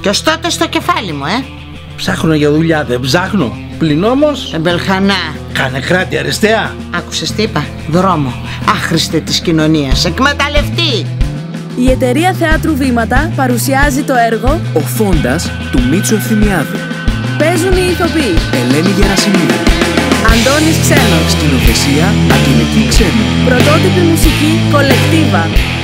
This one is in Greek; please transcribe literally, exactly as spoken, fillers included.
Κι ως τότε στο κεφάλι μου, ε. Ψάχνω για δουλειά, δεν ψάχνω. Πλην όμως Εμπελχανά. κάνε κράτη αριστεία. Άκουσες τι είπα? Δρόμο. Άχρηστε της κοινωνίας. Εκμεταλλευτή. Η εταιρεία Θεάτρου Βήματα παρουσιάζει το έργο Ο Φόντας του Μίτσου Ευθυμιάδη. Παίζουν οι ηθοποιοί Ελένη Γερασιμίδου. Αντώνης Ξένος. Σκηνοθεσία Αγγελική Ξένου. Πρωτότυπη μουσική Κολεκτίβα.